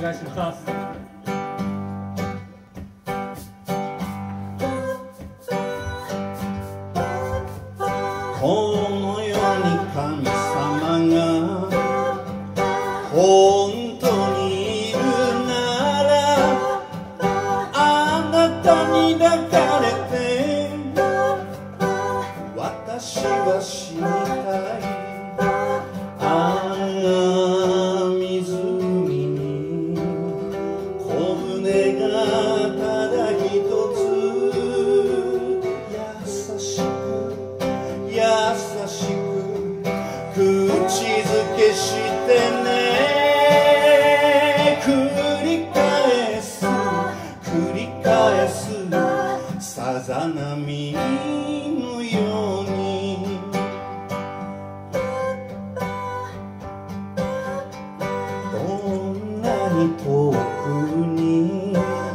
願いします。 この世に神様が本当にいるなら、あなたに抱かれて私は死にたい。ああ湖に小舟がただ一つ、優しく優しく口づけしてね。繰り返すさざ波のように、どんなに遠くに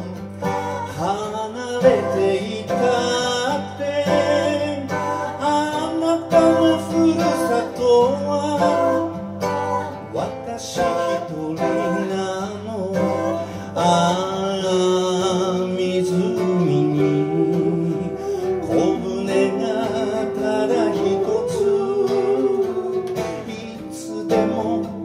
離れていたってあなたのふるさとは私一人なの。ああ湖に小舟がただ一つ、いつでも